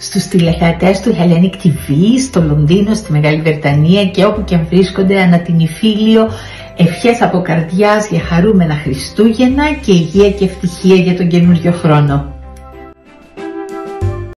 στους τηλεθεατές του Hellenic TV, στο Λονδίνο, στη Μεγάλη Βρετανία και όπου και αν βρίσκονται ανά την Ιφίλιο, ευχές από καρδιάς για χαρούμενα Χριστούγεννα και υγεία και ευτυχία για τον καινούριο χρόνο.